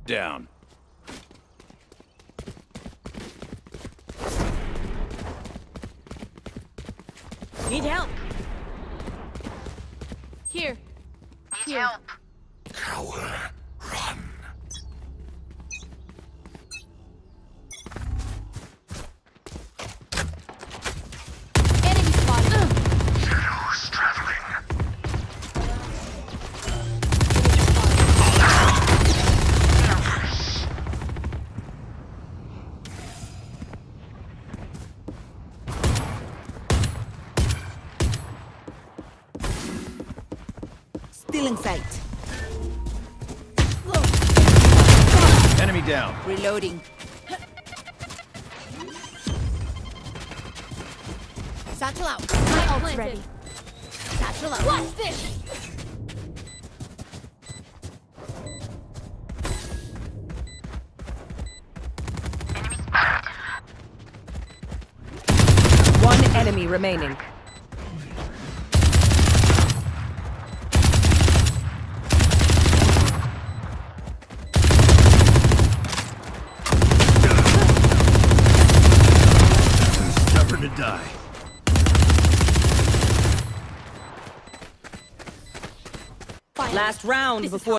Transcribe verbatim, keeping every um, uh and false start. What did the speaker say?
Down. Need help. Here. Need Here. help. Cower. Run. Enemy spotted. Shadows traveling. Still in sight. Enemy down. Reloading. Satchel out. My ult's ready. Satchel out. What's this? One enemy remaining. Stubborn to die. Last round before